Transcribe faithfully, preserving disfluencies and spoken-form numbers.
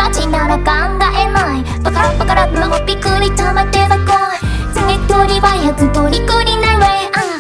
たちなら考えない。バカラバカラもびっくり溜まってさこう。次取り早く取りくりない way